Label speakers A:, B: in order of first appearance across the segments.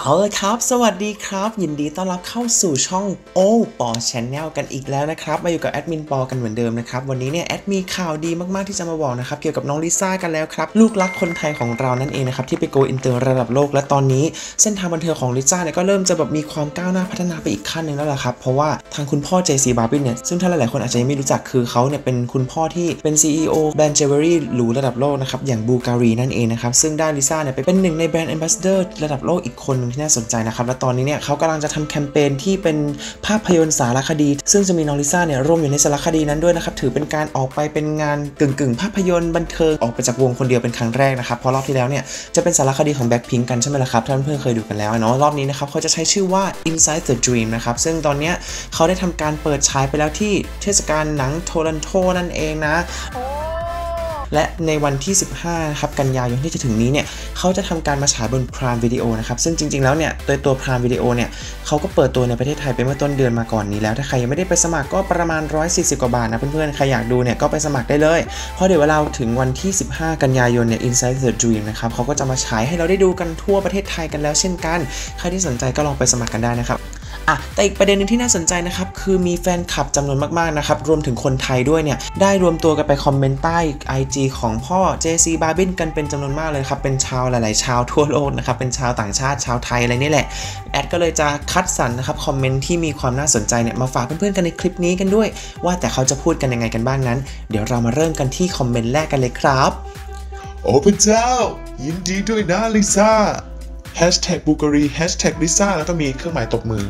A: เอาละครับสวัสดีครับยินดีต้อนรับเข้าสู่ช่องโอปอ Channel กันอีกแล้วนะครับมาอยู่กับแอดมินปอกันเหมือนเดิมนะครับวันนี้เนี่ยแอดมีข่าวดีมากๆที่จะมาบอกนะครับเกี่ยวกับน้องลิซ่ากันแล้วครับลูกรักคนไทยของเรานั่นเองนะครับที่ไปโกอินเตอร์ระดับโลกและตอนนี้เส้นทางบันเทิงของลิซ่าเนี่ยก็เริ่มจะแบบมีความก้าวหน้าพัฒนาไปอีกขั้นนึงแล้วล่ะครับเพราะว่าทางคุณพ่อ JC Barbin เนี่ยซึ่งถ้าหลายๆคนอาจจะยังไม่รู้จักคือเขาเนี่ยเป็นคุณพ่อที่เป็น CEO แบรนด์เจวเวลรี่หรูระดับโลกนะครับอย่างบูการีนั่นเองนะครับซึ่งได้ลิซ่าเนี่ยไปเป็นหนึ่งในแบรนด์แอมบาสเดอร์ระดับโลกอีกคนนึงที่น่าสนใจนะครับและตอนนี้เนี่ยเขากำลังจะทำแคมเปญที่เป็นภาพยนตร์สารคดีซึ่งจะมีน้องลิซ่าเนี่ยร่วมอยู่ในสารคดีนั้นด้วยนะครับถือเป็นการออกไปเป็นงานกึ่งภาพยนตร์บันเทิงออกไปจากวงคนเดียวเป็นครั้งแรกนะครับเพราะรอบที่แล้วเนี่ยจะเป็นสารคดีของ Blackpink กันใช่ไหมล่ะครับท่านเพื่อนเคยดูกันแล้วเนาะรอบนี้นะครับเขาจะใช้ชื่อว่า Inside the Dream นะครับซึ่งตอนนี้เขาได้ทำการเปิดฉายไปแล้วที่เทศกาลหนังโทรันโตนั่นเองนะและในวันที่15นะครับกันยายนที่จะถึงนี้เนี่ยเขาจะทำการมาฉายบน Prime Video นะครับซึ่งจริงๆแล้วเนี่ยตัว Prime Video เนี่ยเขาก็เปิดตัวในประเทศไทยไปเมื่อต้นเดือนมาก่อนนี้แล้วถ้าใครยังไม่ได้ไปสมัครก็ประมาณ140กว่าบาทนะเพื่อนๆใครอยากดูเนี่ยก็ไปสมัครได้เลยเพราะเดี๋ยวเวลาถึงวันที่15กันยายนเนี่ย Inside the Dream นะครับเขาก็จะมาฉายให้เราได้ดูกันทั่วประเทศไทยกันแล้วเช่นกันใครที่สนใจก็ลองไปสมัครกันได้นะครับแต่อีกประเด็นหนึ่งที่น่าสนใจนะครับคือมีแฟนคลับจำนวนมากๆนะครับรวมถึงคนไทยด้วยเนี่ยได้รวมตัวกันไปคอมเมนต์ใต้ IG ของพ่อ JC Barbin กันเป็นจำนวนมากเลยครับเป็นชาวหลายๆชาวทั่วโลกนะครับเป็นชาวต่างชาติชาวไทยอะไรนี่แหละแอดก็เลยจะคัดสรรนะครับคอมเมนต์ที่มีความน่าสนใจเนี่ยมาฝากเพื่อนๆกันในคลิปนี้กันด้วยว่าแต่เขาจะพูดกันยังไงกันบ้างนั้นเดี๋ยวเรามาเริ่มกันที่คอมเมนต์แรกกันเลยครับ
B: โอ้พระเจ้ายินดีด้วยนะลิซ่าบูการีลิซ่าแล้วก็มีเครื่องหมายตบมือ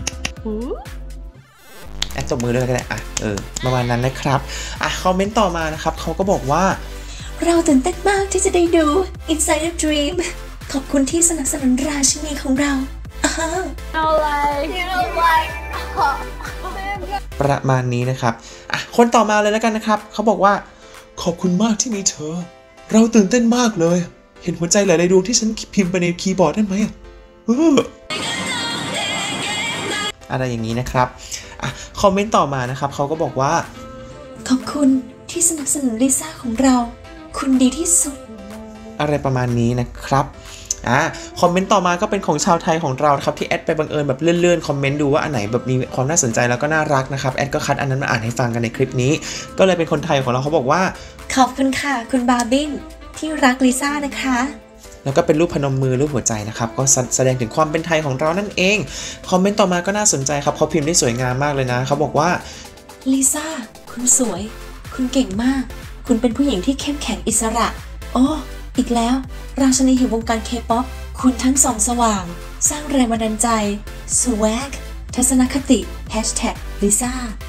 A: แอดตบมือด้วยก็ได้ประมาณนั้นนะครับคอมเมนต์ต่อมานะครับเขาก็บอกว่า
C: เราตื่นเต้นมากที่จะได้ดู Inside the Dream ขอบคุณที่สนับสนุนราชินีของเรา
A: ประมาณนี้นะครับคนต่อมาเลยแล้วกันนะครับเขาบอกว่า
B: ขอบคุณมากที่มีเธอเราตื่นเต้นมากเลยเห็นหัวใจหลายๆดวงที่ฉันพิมพ์ไปในคีย์บอร์ดได้ไหม
A: อะไรอย่างนี้นะครับคอมเมนต์ต่อมานะครับเขาก็บอกว่า
C: ขอบคุณที่สนับสนุนลิซ่าของเราคุณดีที่สุด
A: อะไรประมาณนี้นะครับคอมเมนต์ต่อมาก็เป็นของชาวไทยของเราครับที่แอดไปบังเอิญแบบเลื่อนคอมเมนต์ดูว่าอันไหนแบบมีความน่าสนใจแล้วก็น่ารักนะครับแอดก็คัดอันนั้นมาอ่านให้ฟังกันในคลิปนี้ก็เลยเป็นคนไทยของเราเขาบอกว่า
C: ขอบคุณค่ะคุณบาร์บินที่รักลิซ่านะคะ
A: แล้วก็เป็นรูปพนมมือรูปหัวใจนะครับก็แสดงถึงความเป็นไทยของเรานั่นเองคอมเมนต์ต่อมาก็น่าสนใจครับเขาพิมพ์ได้สวยงามมากเลยนะเขาบอกว่า
C: ลิซ่าคุณสวยคุณเก่งมากคุณเป็นผู้หญิงที่เข้มแข็งอิสระอีกแล้วราชินีแห่งวงการเคป๊อปคุณทั้งส่องสว่างสร้างแรงบันดาลใจสวกทัศนคติลิซ่า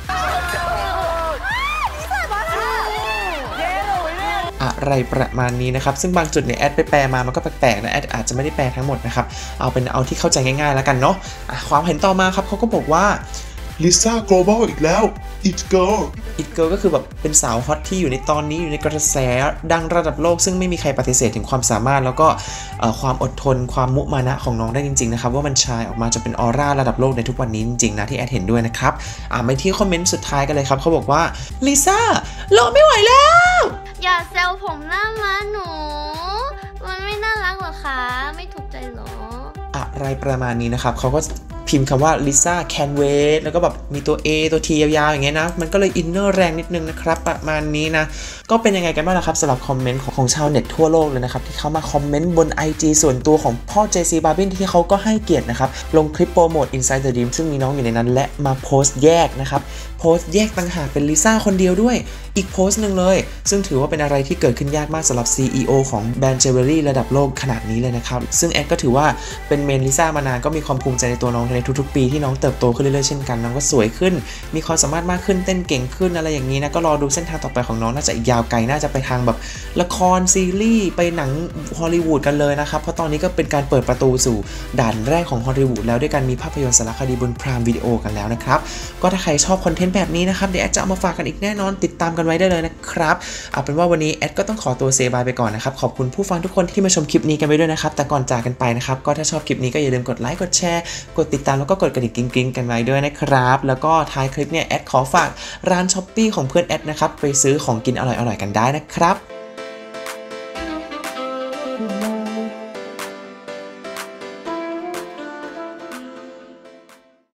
A: อะไรประมาณนี้นะครับซึ่งบางจุดเนี่ยแอดไปแปลมามันก็แปลกๆนะแอดอาจจะไม่ได้แปลทั้งหมดนะครับเอาที่เข้าใจง่ายๆแล้วกันเนาะความเห็นต่อมาครับเขาก็บอกว่า
B: ลิซ่า global อีกแล้ว It Girl
A: ก็คือแบบเป็นสาวฮอตที่อยู่ในตอนนี้อยู่ในกระแสดังระดับโลกซึ่งไม่มีใครปฏิเสธถึงความสามารถแล้วก็ความอดทนความมุมานะของน้องได้จริงๆนะครับว่ามันชายออกมาจะเป็นออร่าระดับโลกในทุกวันนี้จริงๆนะที่แอดเห็นด้วยนะครับไปที่คอมเมนต์สุดท้ายกันเลยครับเขาบอกว่าลิซ่ารอไม่ไหวแล้ว
D: อย่าแซวผมหน้าม้าหนูมันไม่น่ารักหรอคะไม่ถูกใจหรอ
A: อะไรประมาณนี้นะครับเขาก็พิมพ์คำว่า Lisa can wait แล้วก็แบบมีตัว A ตัว T ยาวๆอย่างเงี้ยนะมันก็เลยอินเนอร์แรงนิดนึงนะครับประมาณนี้นะก็เป็นยังไงกันบ้างล่ะครับสำหรับคอมเมนต์ของชาวเน็ตทั่วโลกเลยนะครับที่เขามาคอมเมนต์บน IG ส่วนตัวของพ่อ JC Barbin ที่เขาก็ให้เกียรตินะครับลงคลิปโปรโมท Inside the Dream ซึ่งมีน้องอยู่ในนั้นและมาโพสต์แยกนะครับโพสต์แยกต่างหากเป็นลิซ่าคนเดียวด้วยอีกโพสต์หนึ่งเลยซึ่งถือว่าเป็นอะไรที่เกิดขึ้นยากมากสำหรับ CEO ของแบรนด์เจวเวลรี่ระดับโลกขนาดนี้เลยนะครับซึ่งแอดก็ถือว่าเป็นเมนลิซ่ามานานก็มีความภูมิใจในตัวน้องในทุกๆปีที่น้องเติบโตขึ้นเรื่อยๆเช่นกันน้องก็สวยขึ้นมีความสามารถมากขึ้นเต้นเก่งขึ้นอะไรอย่างนี้นะก็รอดูเส้นทางต่อไปของน้องน่าจะอีกยาวไกลน่าจะไปทางแบบละครซีรีส์ไปหนังฮอลลีวูดกันเลยนะครับเพราะตอนนี้ก็เป็นการเปิดประตูสู่ด่านแรกของฮอลลีวูดแล้วด้วยการมีภาพยนตร์สารคดีบน Prime Video กันแล้วนะครับก็ถ้าใครชอบคอนเทนต์แบบนี้นะครับเดี๋ยวแอดจะเอามาฝากกันอีกแน่นอนติดตามกันไว้ได้เลยนะครับเอาเป็นว่าวันนี้แอดก็ต้องขอตัวเซบายไปก่อนนะครับขอบคุณผู้ฟังทุกคนที่มาชมคลิปนี้กันไปด้วยนะครับแต่ก่อนจากกันไปนะครับก็ถ้าชอบคลิปนี้ก็อย่าลืมกดไลค์กดแชร์กดติดตามแล้วก็กดกระดิ่งกิ๊งๆกันไว้ด้วยนะครับแล้วก็ท้ายคลิปเนี่ยแอดขอฝากร้าน Shopee ของเพื่อนแอดนะครับไปซื้อของกินอร่อยๆกันได้นะครับ